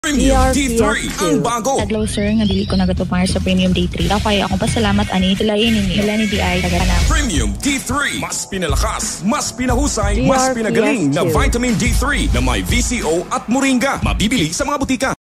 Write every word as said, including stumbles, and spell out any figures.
Premium D three ang bago. Taglaw sir, nga dili ko nagatupang sa Premium D three. Kaya akong pasalamat ani tilayin ninyo. Wala ni D I tagana. Premium D three, mas pinalakas, mas pinahusay, mas pinagaling na vitamin D three na may V C O at moringa. Mabibili sa mga butika.